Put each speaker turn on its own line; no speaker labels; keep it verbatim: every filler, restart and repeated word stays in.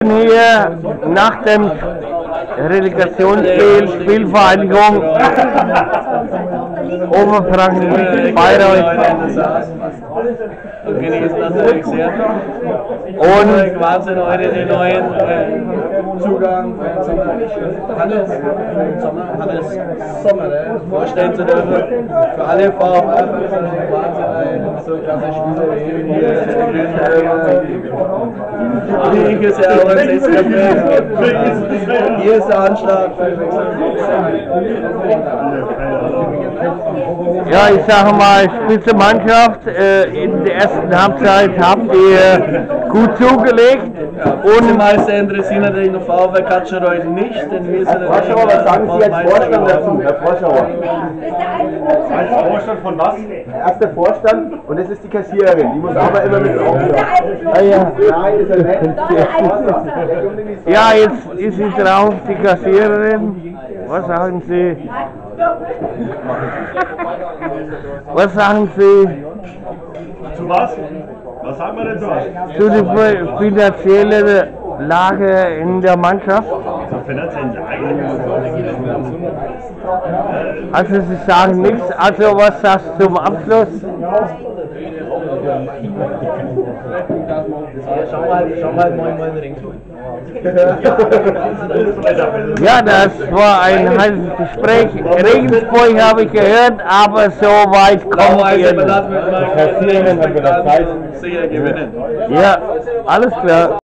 hier nach dem Relegationsspiel, Spielvereinigung Oberfranken Bayreuth.
Und genießen natürlich sehr.
Und
Wahnsinn, heute den neuen äh, Zugang für den Sommer. Hannes, Sommer, Hannes Sommer, ne? Vorstellen zu dürfen. Für alle V fünf ist das ein Wahnsinn, so klasse Spieler wie hier in der Grünen. Ich ist ja auch ein Sechster. Hier ist der Anschlag.
ja, ich sage mal, spitze Mannschaft. Äh, in der ersten Halbzeit habt ihr gut zugelegt.
Und die meisten interessieren natürlich noch VfL Katschereuth nicht, denn wir sind
Herr Froschauer, was sagen Sie als Vorstand dazu, Herr Froschauer?
Als Vorstand von was?
Er ist der Vorstand und das ist die Kassiererin, die muss aber immer mit drauf.
Ah, ja.
Nein, ist er nicht.
ja, jetzt ist sie drauf, die Kassiererin. Was sagen Sie? Was sagen Sie
Zu was? Was sagen wir denn so?
zu der finanziellen Lage in der Mannschaft?
Zur finanziellen Lage?
Also Sie sagen nichts, also was sagst du zum Abschluss?
Schau mal, schau mal moin moin Ring.
Ja, das war ein heißes Gespräch. Regensburg habe ich gehört, aber so weit kommt ihr nicht.
Sicher gewinnen.
Ja, alles klar.